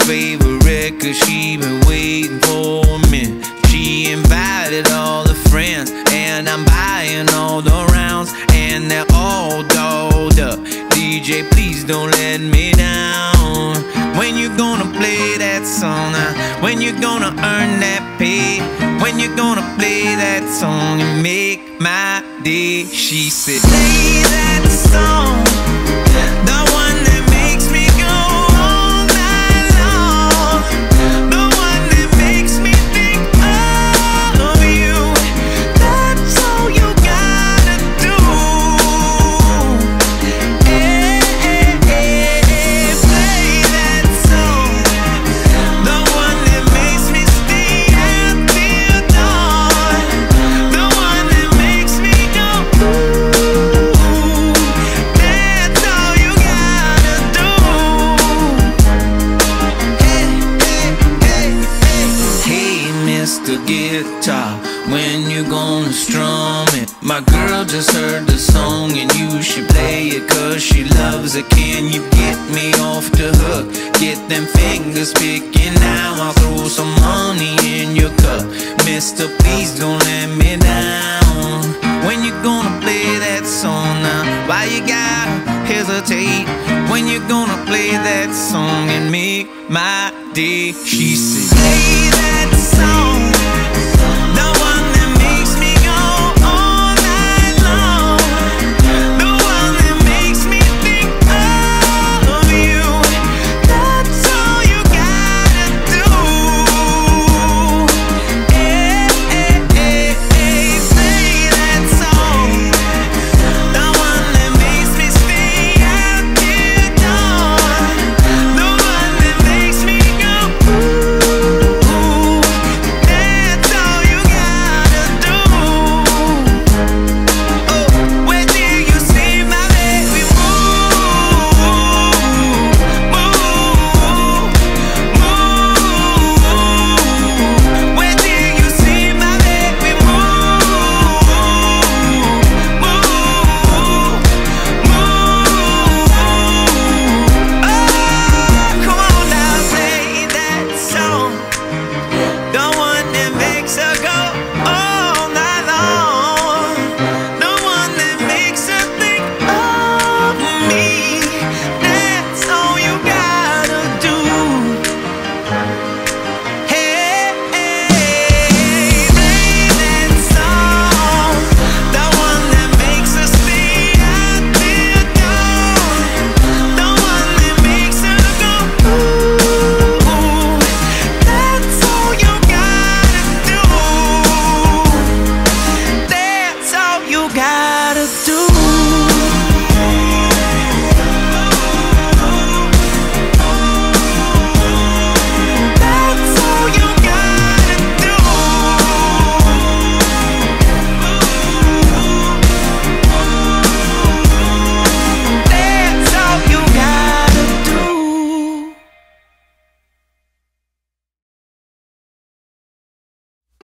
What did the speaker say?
favorite, cause she been waiting for me. She invited all her friends, and I'm buying all the rounds, and they're all dolled up. DJ, please don't let me down. When you gonna play that song? When you gonna earn that pay? When you gonna play that song and make my day? She said, play that song, the one that makes me go all night long, the one that makes me think of you. That's all you gotta do. Hey, hey, hey, play that song, the one that makes me stay at till dawn, the one that makes me go ooh. That's all you gotta do. Hey, hey, hey, hey. Hey, Mr. Guitar, when you gonna strum it? My girl just heard the song and you should play it, cause she loves it. Can you get me off the hook? Get them fingers picking now. I'll throw some money in your cup. Mister, please don't let me down. When you gonna play that song now? Why you gotta hesitate? When you gonna play that song and make my day? She said, play that song.